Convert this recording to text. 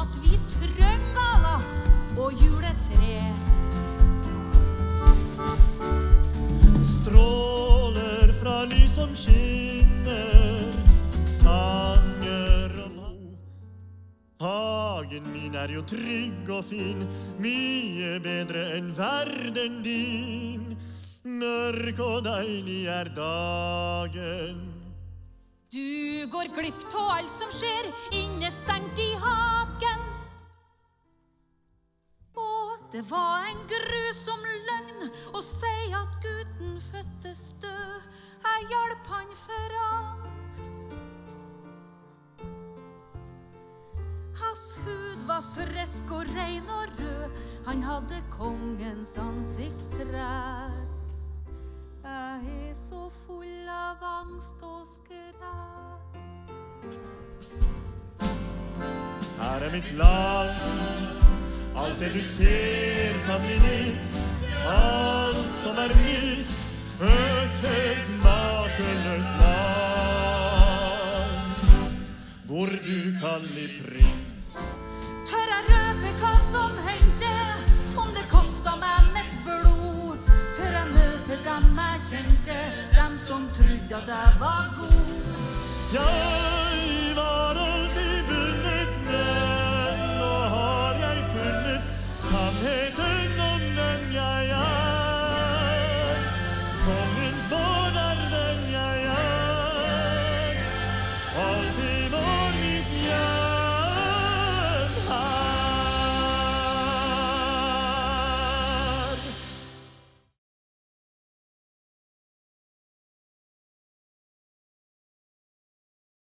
at vi trenger gaver og juletre. Stråler fra lys som skinner, sanger om hagen min jo trygg og fin, mye bedre enn verden din. Mørk og deilig dagen. Du går glipp av alt som skjer, innestengt i hagen. Og det var en grusom løgn å si at gutten fødtes død. Jeg hjalp han fram. Hans hud var frisk og rein og rød, han hadde kongens ansiktstrekk. Jeg så full av angst og skrekk. Her mitt land, alt det du ser kan bli ditt. Alt som mitt, et makeløst land, hvor du kan bli prins. Tør jeg røpe hva som hendte, om det kostet meg mitt blod? Tør jeg møte dem jeg kjente, dem som trodde at jeg var god? Ja!